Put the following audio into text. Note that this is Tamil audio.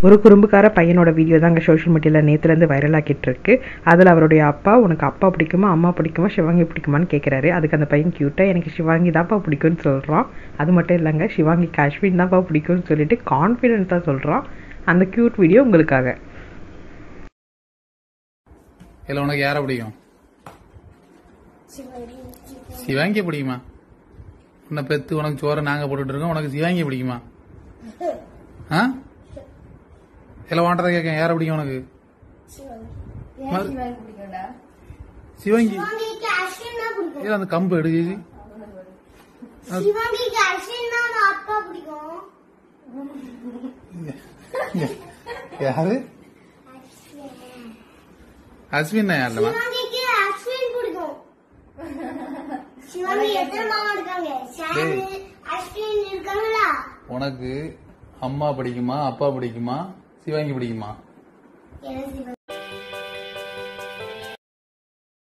ஒரு குறும்புக்கார பையனோட வீடியோ தான் அங்கே சோஷியல் மீடியாவில் நேற்றுலேருந்து வைரல் ஆக்கிட்டு இருக்கு. அதில் அவருடைய அப்பா, உனக்கு அப்பா பிடிக்குமா அம்மா பிடிக்குமா சிவாங்கி பிடிக்குமான்னு கேட்குறாரு. அதுக்கு அந்த பையன் க்யூட்டாக எனக்கு சிவாங்கி தான்ப்பா பிடிக்கும்னு சொல்கிறான். அது மட்டும் இல்லைங்க, சிவாங்கிக்கு அஸ்வின் தான்ப்பா பிடிக்கும்னு சொல்லிட்டு கான்ஃபிடென்ட்டாக சொல்கிறான். அந்த க்யூட் வீடியோ உங்களுக்காக. இல்லை, உனக்கு யாரை பிடிக்கும்? சிவாங்கி பிடிக்குமா? உன்னை பெத்து உனக்கு சோறை நாங்க போட்டுட்டு இருக்கோம், உனக்கு சிவாங்கி பிடிக்குமா? இல்ல வாண்டதை கேட்க, யாரை பிடிக்கும் உனக்கு? சிவாங்கி. இல்ல அந்த கம்பு எடு. யாரு? அஸ்வின் யாருமா? உனக்கு அம்மா பிடிக்குமா அப்பா பிடிக்குமா சிவாங்கி பிடிக்குமா?